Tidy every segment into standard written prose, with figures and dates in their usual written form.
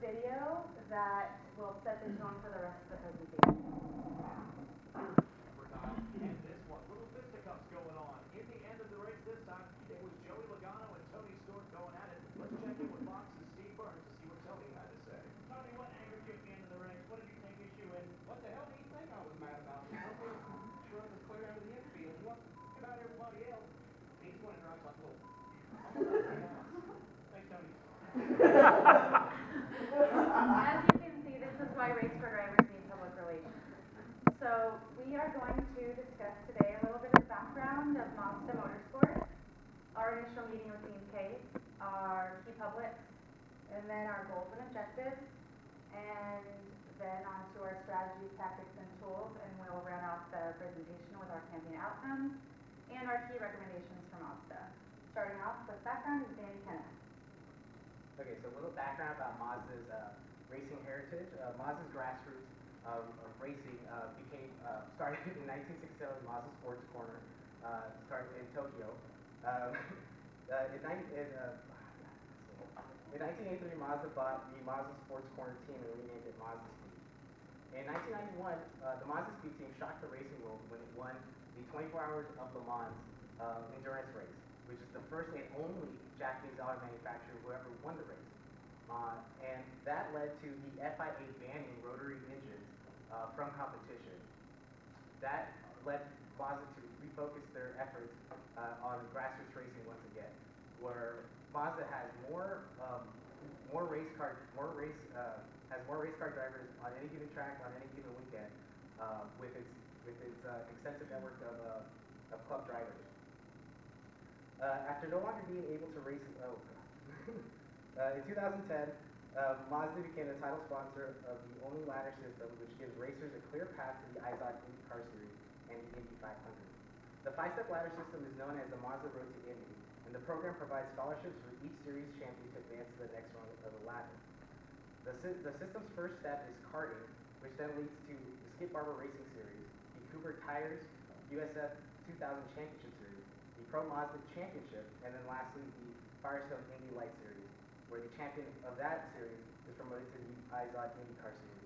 video that will set the tone for the rest of the presentation. And this one, little fisticuffs going on. In the end of the race this time, it was Joey Logano and Tony Stewart going at it. Let's check in with Fox's Steve Burns to see what Tony had to say. Tony, what angered you at the end of the race? What did you take issue in? What the hell do you think I was mad about? Sure, was clear out of the infield. What about everybody else? He just wanted to drive like a little. Thanks, Tony. As you can see, this is why race car drivers need public relations. So we are going to discuss today a little bit of background of Mazda Motorsports, our initial meeting with Team Case, our key publics, and then our goals and objectives, and then on to our strategies, tactics, and tools, and we'll round out the presentation with our campaign outcomes and our key recommendations for Mazda. Starting off with background is Danny Kenna. Okay, so a little background about Mazda's racing heritage. Mazda's grassroots of racing started in 1967 with Mazda Sports Corner, started in Tokyo. In 1983, Mazda bought the Mazda Sports Corner team and renamed it Mazda Speed. In 1991, the Mazda Speed team shocked the racing world when it won the 24 Hours of Le Mans endurance race, which is the first and only Japanese auto manufacturer who ever won the race. And that led to the FIA banning rotary engines from competition. That led Mazda to refocus their efforts on grassroots racing once again, where Mazda has more race car drivers on any given track on any given weekend with its extensive network of club drivers. After no longer being able to race, in 2010, Mazda became the title sponsor of the only ladder system which gives racers a clear path to the IZOD IndyCar Series and the Indy 500. The 5-step ladder system is known as the Mazda Road to Indy, and the program provides scholarships for each series champion to advance to the next rung of the ladder. The system's first step is karting, which then leads to the Skip Barber Racing Series, the Cooper Tires USF 2000 Championship Series, the Pro Mazda Championship, and then lastly the Firestone Indy Light Series, where the champion of that series is promoted to the IZOD IndyCar Series.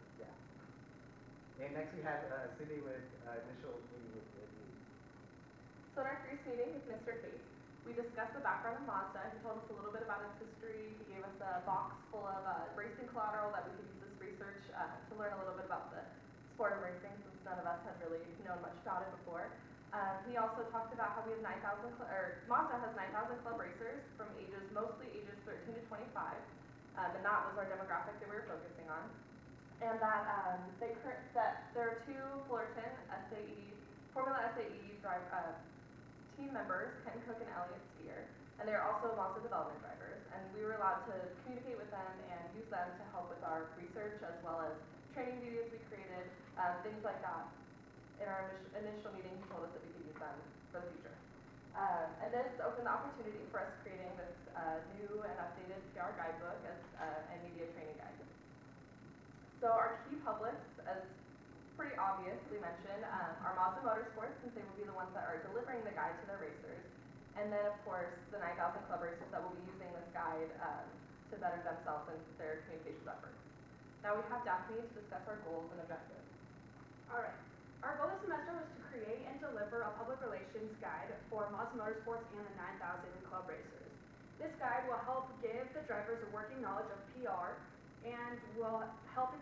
And next we have Cindy with initial meeting with the team. So in our first meeting with Mr. Case, we discussed the background of Mazda. He told us a little bit about its history. He gave us a box full of racing collateral that we could use this research to learn a little bit about the sport of racing, since none of us had really known much about it before. He also talked about how we have Mazda has 9,000 club racers from mostly ages 13 to 25, and that was our demographic that we were focusing on. And that there are two Fullerton Formula SAE team members, Ken Cook and Elliot Steer, and they're also Mazda development drivers. And we were allowed to communicate with them and use them to help with our research, as well as training videos we created, things like that. In our initial meeting, he told us that we could use them for the future. And this opened the opportunity for us creating this new and updated PR guidebook and media training guide. So our key publics, as pretty obviously mentioned, are Mazda Motorsports, since they will be the ones that are delivering the guide to their racers. And then, of course, the 9,000 club racers that will be using this guide to better themselves and their communications efforts. Now we have Daphne to discuss our goals and objectives. All right. Our goal this semester was to create and deliver a public relations guide for Mazda Motorsports and the 9,000 club racers. This guide will help give the drivers a working knowledge of PR and will help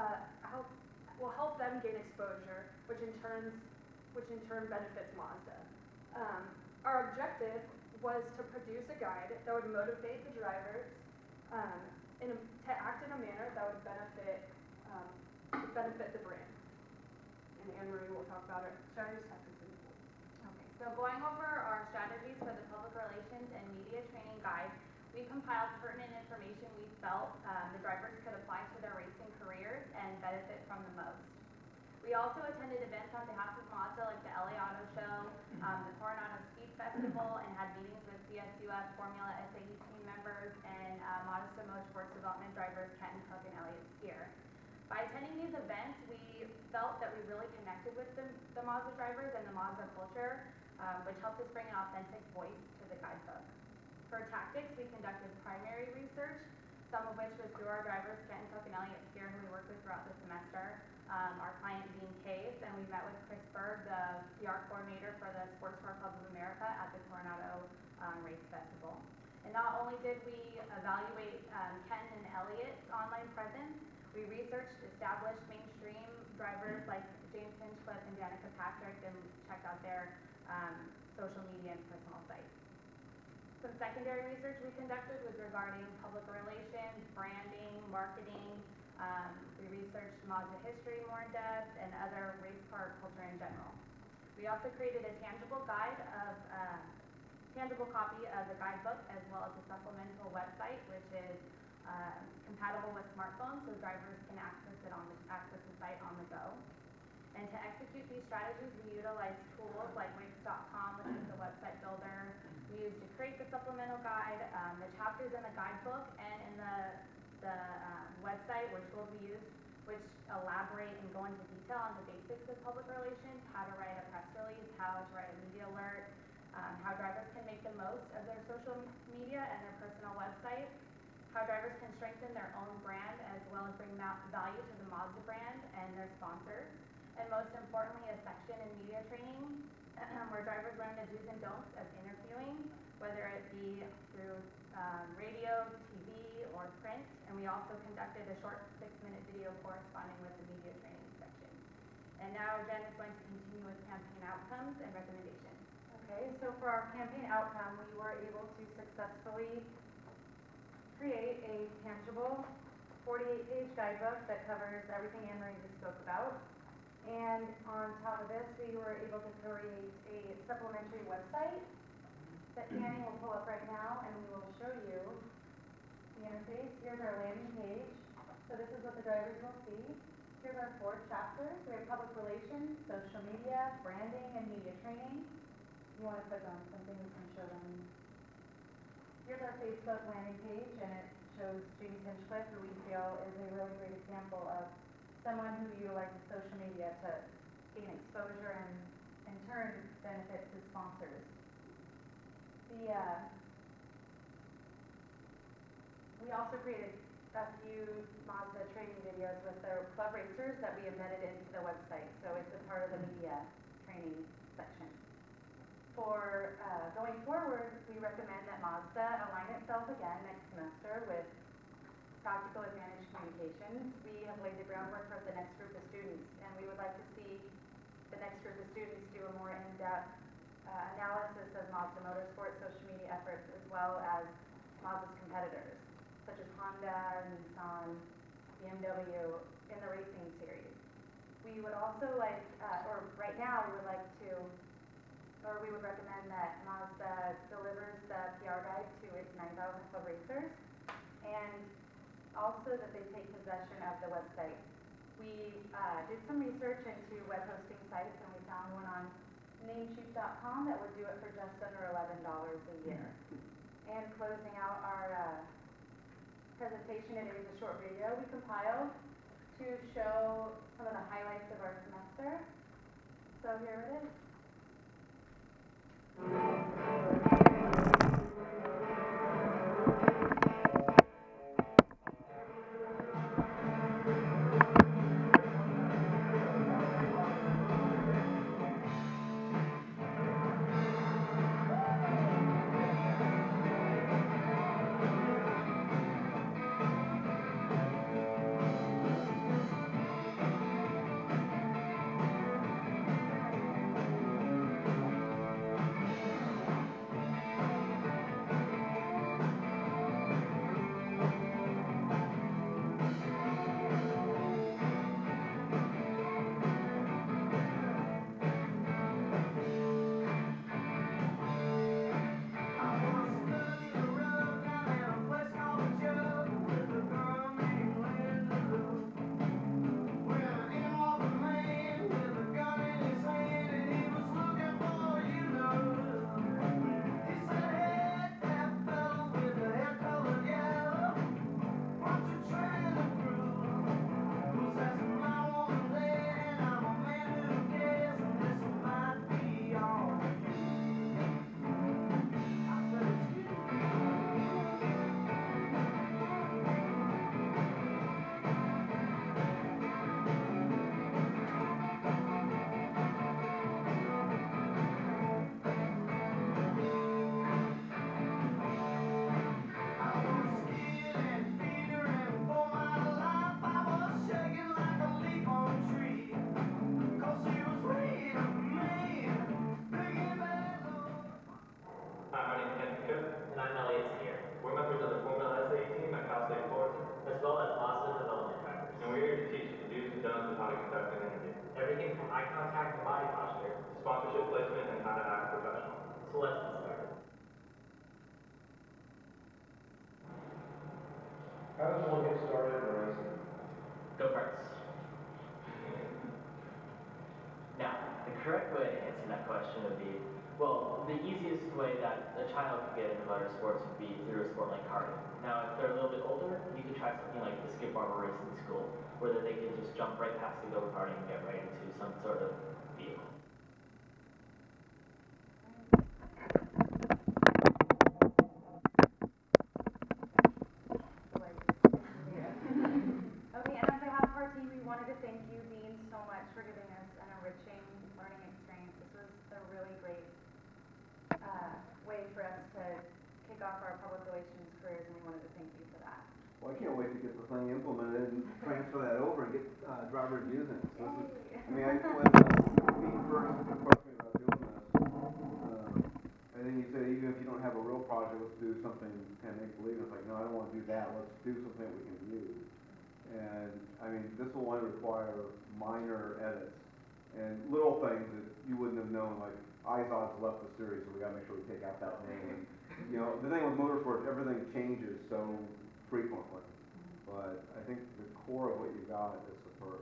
them gain exposure, which in turn benefits Mazda. Our objective was to produce a guide that would motivate the drivers to act in a manner that would benefit the brand. And Anne-Marie will talk about our strategies, tactics, and tools. Okay, so going over our strategies for the public relations and media training guide, we compiled pertinent information we felt the drivers could apply to their racing careers and benefit from the most. We also attended events on behalf of Mazda, like the LA Auto Show, the Coronado Speed Festival, and had meetings with CSUF Formula SAE team members and Mazda Motorsports development drivers Kenton Cook and Elliot Steer. By attending these events, we felt that we really connected with the Mazda drivers and the Mazda culture, which helped us bring an authentic voice to the guidebook. For tactics, we conducted primary research, some of which was through our drivers, Kenton Cook and Elliott Spear, who we worked with throughout the semester. Our client being Case, and we met with Chris Berg, the PR coordinator for the Sports Car Club of America at the Coronado Race Festival. And not only did we evaluate Kenton and Elliott's online presence, we researched established mainstream drivers like James Hinchcliffe and Danica Patrick and checked out their social media and personal sites. Some secondary research we conducted was regarding public relations, branding, marketing. We researched Mazda history more in depth and other race car culture in general. We also created a tangible guide of tangible copy of the guidebook as well as a supplemental website, which is compatible with smartphones, so drivers can access the site on the go. And to execute these strategies, we utilized tools like Wix.com, which is the website builder we used to create the supplemental guide. The chapters in the guidebook and in the website were tools we used which elaborate and go into detail on the basics of public relations, how to write a press release, how to write a media alert, how drivers can make the most of their social media and their personal websites, how drivers can strengthen their own brand as well as bring value to the Mazda brand and their sponsors. And most importantly, a section in media training where drivers learn the do's and don'ts of interviewing, whether it be through radio, TV, or print. And we also conducted a short 6-minute video corresponding with the media training section. And now Jen is going to continue with campaign outcomes and recommendations. Okay, so for our campaign outcome, we were able to successfully create a tangible 48-page guidebook that covers everything Anne-Marie just spoke about. And on top of this, we were able to create a supplementary website that Annie will pull up right now, and we will show you the interface. Here's our landing page. So this is what the drivers will see. Here's our 4 chapters. We have public relations, social media, branding, and media training. You want to click on something, we can show them. Here's our Facebook landing page, and it shows James Hinchcliffe, who we feel is a really great example of someone who utilizes social media to gain exposure and in turn benefits his sponsors. We also created a few Mazda training videos with the club racers that we embedded into the website, so it's a part of the media training section. For going forward, we recommend that Mazda align itself again next semester with Practical Advantage Communications. We have laid the groundwork for the next group of students, and we would like to see the next group of students do a more in-depth analysis of Mazda Motorsports social media efforts as well as Mazda's competitors, such as Honda, Nissan, BMW in the racing series. We would also like, or right now, we would recommend that Mazda delivers the PR guide to its 9,000 club racers, and also that they take possession of the website. We did some research into web hosting sites, and we found one on Namecheap.com that would do it for just under $11 a year. And closing out our presentation, it is a short video we compiled to show some of the highlights of our semester. So here it is. correct way to answer that question would be, well, the easiest way that a child could get into motorsports would be through a sport like karting. Now, if they're a little bit older, you could try something like the skip barber racing school, where they can just jump right past the go-karting and get right into some sort of vehicle. Okay, and on behalf of our team, we wanted to thank you, Dean, so much for giving us an enriching learning experience. This was a really great way for us to kick off our public relations careers, and we wanted to thank you for that. Well, I can't wait to get the thing implemented and transfer that over and get drivers using it. So this is, I mean, when Pete first approached me about doing this, I think he said, even if you don't have a real project, let's do something kind of make believe. It's like, no, I don't want to do that. Let's do something we can use. And I mean, this will only require minor edits and little things that you wouldn't have known, like Izod's left the series, so we gotta make sure we take out that name. You know, the thing with motorsports, everything changes so frequently, but I think the core of what you got is superb.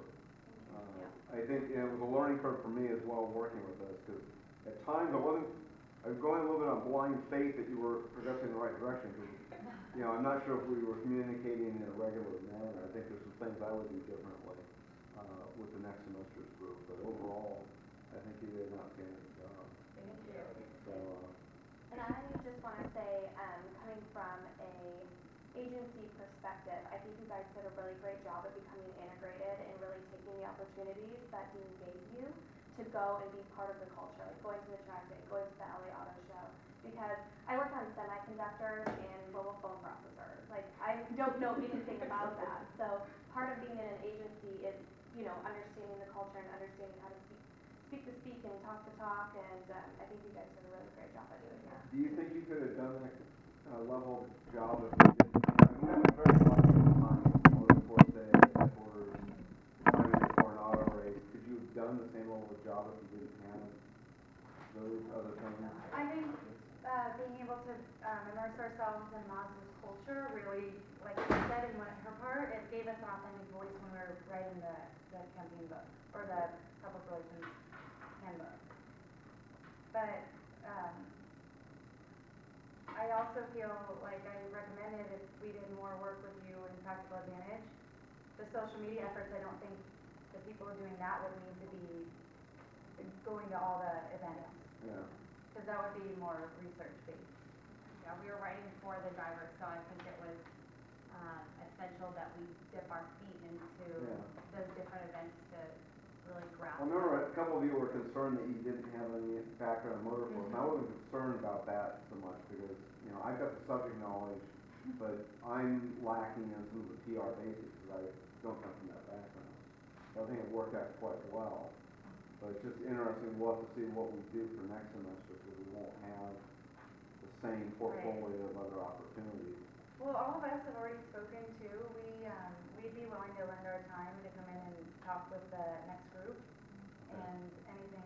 I think it was a learning curve for me as well working with this, because at times I was going a little bit on blind faith that you were progressing in the right direction, because, you know, I'm not sure if we were communicating in a regular manner. I think there's some things I would do differently with the next semester's group, but overall, I think you did an outstanding job. Thank you. So, And I just want to say, coming from a agency perspective, I think you guys did a really great job of becoming integrated and really taking the opportunities that Dean gave you to go and be part of the culture, like going to the track day, going to the LA Auto Show. Because I work on semiconductors and mobile phone processors. Like, I don't know anything about that. So part of being in an agency is, you know, understanding the culture and understanding how to speak to speak and talk to talk. And I think you guys did a really great job at doing that. do you think you could have done that level of job if you didn't? I mean, we were very lucky at the time, Motorsports Day, headquarters, timing for an auto race. Could you have done the same level of job if you didn't have those other things? I think being able to immerse ourselves in Mazda's culture really, like you said in her part, it gave us an authentic voice when we were writing the campaign book, or the public relations handbook. But I also feel like I recommended if we did more work with you in Practical Advantage, the social media efforts, I don't think the people doing that would need to be going to all the events. Yeah. Because that would be more research-based. Yeah, we were writing for the drivers, so I think it was essential that we dip our feet into those different events to really grasp. I remember a couple of you were concerned that you didn't have any background in motorsports, and I wasn't concerned about that so much because, you know, I've got the subject knowledge, but I'm lacking in some of the PR basics because I don't come from that background. So I think it worked out quite well. But it's just interesting, we'll have to see what we do for next semester because we won't have the same portfolio of other opportunities. Well, all of us have already spoken to, we'd be willing to lend our time to come in and talk with the next group and anything